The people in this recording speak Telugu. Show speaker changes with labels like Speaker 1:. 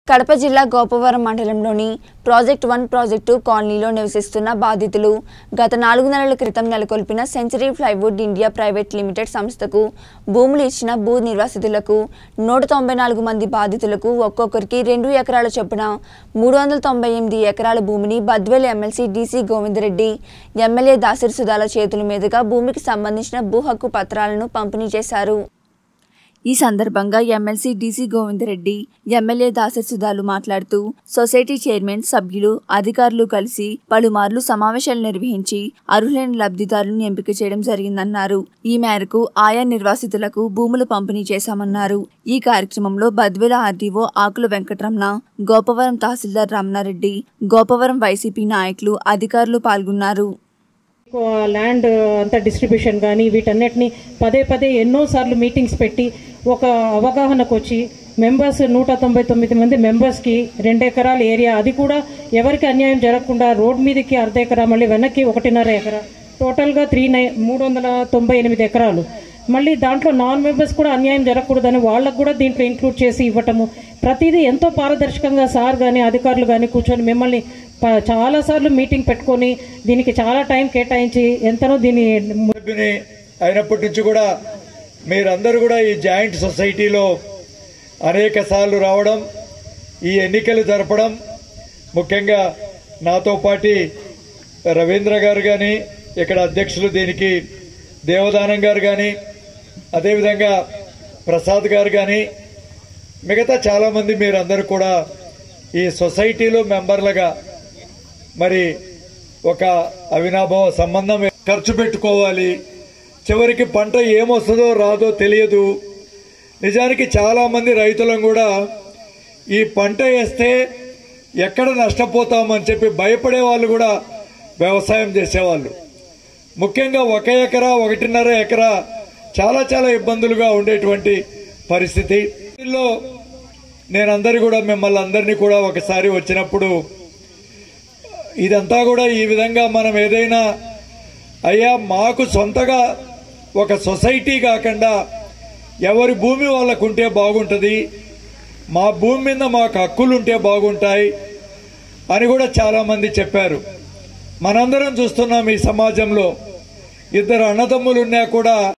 Speaker 1: కడప జిల్లా గోపవరం మండలంలోని ప్రాజెక్ట్ 1 ప్రాజెక్టు కాలనీలో నివసిస్తున్న బాధితులు గత 4 నెలల క్రితం నెలకొల్పిన century plywood India private limited సంస్థకు భూములు ఇచ్చిన భూ నిర్వాసితులకు 194 మంది బాధితులకు ఒక్కొక్కరికి 2 ఎకరాల చొప్పున 398 ఎకరాల భూమిని Badvel MLC DC Govindareddy MLA Dasari సుధాల చేతుల మీదుగా భూమికి సంబంధించిన భూ హక్కు పత్రాలను పంపిణీ చేశారు। ఈ సందర్భంగా MLC DC Govindareddy MLA Dasari సుధాలు మాట్లాడుతూ సొసైటీ చైర్మన్ సభ్యులు అధికారులు కలిసి పలుమార్లు సమావేశాలు నిర్వహించి అర్హులైన లబ్ధిదారులను ఎంపిక చేయడం జరిగిందన్నారు। ఈ మేరకు ఆయా నిర్వాసితులకు భూములు పంపిణీ చేశామన్నారు। ఈ కార్యక్రమంలో బద్వేల ఆర్డీఓ ఆకుల వెంకటరమణ, గోపవరం తహసీల్దార్ రమణారెడ్డి, గోపవరం వైసీపీ నాయకులు అధికారులు పాల్గొన్నారు।
Speaker 2: ల్యాండ్ అంత డిస్ట్రిబ్యూషన్ కానీ వీటన్నిటిని పదే ఎన్నోసార్లు మీటింగ్స్ పెట్టి ఒక అవగాహనకు వచ్చి మెంబర్స్ 199 మంది మెంబర్స్కి 2 ఎకరాల ఏరియా, అది కూడా ఎవరికి అన్యాయం జరగకుండా రోడ్ మీదకి అర్ధ ఎకరా, మళ్ళీ వెనక్కి 1.5 ఎకరా, టోటల్గా 398 ఎకరాలు। మళ్ళీ దాంట్లో నాన్ మెంబర్స్ కూడా అన్యాయం జరగకూడదని వాళ్ళకు కూడా దీంట్లో ఇంక్లూడ్ చేసి ఇవ్వటము, ప్రతిదీ ఎంతో పారదర్శకంగా సార్ కానీ అధికారులు కానీ కూర్చొని మిమ్మల్ని చాలాసార్లు మీటింగ్ పెట్టుకొని దీనికి చాలా టైం కేటాయించి ఎంతనో దీని
Speaker 3: అయినప్పటి నుంచి కూడా మీరందరూ కూడా ఈ జాయింట్ సొసైటీలో అనేక సార్లు రావడం, ఈ ఎన్నికలు జరపడం, ముఖ్యంగా నాతో పాటి రవీంద్ర గారు కానీ, ఇక్కడ అధ్యక్షులు దీనికి దేవదానం గారు కానీ, అదేవిధంగా ప్రసాద్ గారు కానీ, మిగతా చాలామంది మీరందరూ కూడా ఈ సొసైటీలో మెంబర్లుగా మరి ఒక అవినాభావ సంబంధం ఖర్చు పెట్టుకోవాలి, చివరికి పంట ఏమొస్తుందో రాదో తెలియదు। నిజానికి చాలామంది రైతులను కూడా ఈ పంట వేస్తే ఎక్కడ నష్టపోతామని చెప్పి భయపడే వాళ్ళు కూడా వ్యవసాయం చేసేవాళ్ళు, ముఖ్యంగా 1 ఎకరా 1.5 ఎకరా చాలా ఇబ్బందులుగా ఉండేటువంటి పరిస్థితి। నేనందరూ కూడా మిమ్మల్ని అందరినీ కూడా ఒకసారి వచ్చినప్పుడు ఇదంతా కూడా ఈ విధంగా మనం ఏదైనా అయ్యా మాకు సొంతగా ఒక సొసైటీ కాకుండా ఎవరి భూమి వాళ్ళకు ఉంటే బాగుంటుంది, మా భూమి మీద మాకు హక్కులు ఉంటే బాగుంటాయి అని కూడా చాలామంది చెప్పారు। మనందరం చూస్తున్నాం ఈ సమాజంలో 2 అన్నదమ్ములు ఉన్నా కూడా